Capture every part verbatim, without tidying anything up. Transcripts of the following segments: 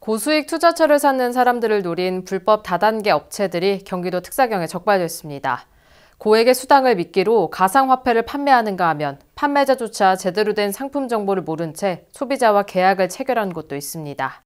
고수익 투자처를 찾는 사람들을 노린 불법 다단계 업체들이 경기도 특사경에 적발됐습니다. 고액의 수당을 미끼로 가상화폐를 판매하는가 하면 판매자조차 제대로 된 상품 정보를 모른 채 소비자와 계약을 체결한 곳도 있습니다.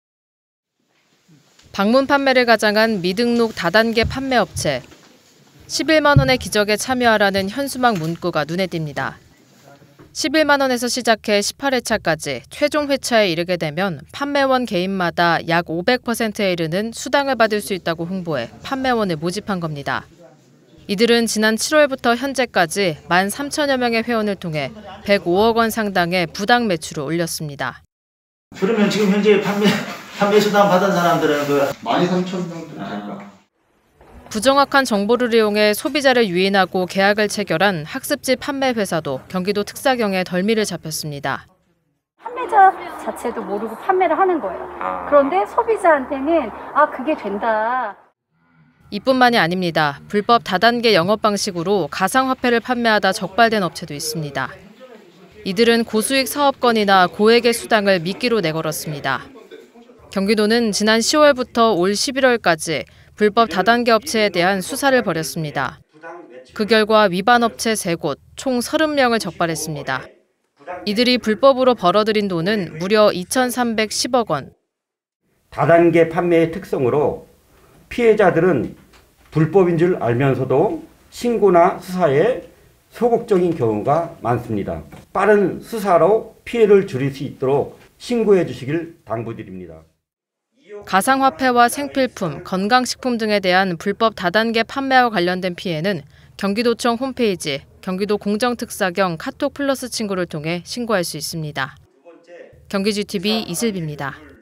방문 판매를 가장한 미등록 다단계 판매업체. 십일만 원의 기적에 참여하라는 현수막 문구가 눈에 띕니다. 십일만 원에서 시작해 십팔 회차까지 최종 회차에 이르게 되면 판매원 개인마다 약 오백 퍼센트에 이르는 수당을 받을 수 있다고 홍보해 판매원을 모집한 겁니다. 이들은 지난 칠월부터 현재까지 만 삼천여 명의 회원을 통해 백오억 원 상당의 부당 매출을 올렸습니다. 그러면 지금 현재 판매, 판매 수당 받은 사람들은 그 만 삼천 정도 될까? 부정확한 정보를 이용해 소비자를 유인하고 계약을 체결한 학습지 판매 회사도 경기도 특사경에 덜미를 잡혔습니다. 판매자 자체도 모르고 판매를 하는 거예요. 그런데 소비자한테는 아 그게 된다. 이뿐만이 아닙니다. 불법 다단계 영업 방식으로 가상화폐를 판매하다 적발된 업체도 있습니다. 이들은 고수익 사업권이나 고액의 수당을 미끼로 내걸었습니다. 경기도는 지난 시월부터 올 십일월까지 불법 다단계 업체에 대한 수사를 벌였습니다. 그 결과 위반 업체 세 곳, 총 서른 명을 적발했습니다. 이들이 불법으로 벌어들인 돈은 무려 이천삼백십억 원. 다단계 판매의 특성으로 피해자들은 불법인 줄 알면서도 신고나 수사에 소극적인 경우가 많습니다. 빠른 수사로 피해를 줄일 수 있도록 신고해 주시길 당부드립니다. 가상화폐와 생필품, 건강식품 등에 대한 불법 다단계 판매와 관련된 피해는 경기도청 홈페이지 경기도 공정특사경 카톡 플러스 친구를 통해 신고할 수 있습니다. 경기지티비 이슬비입니다.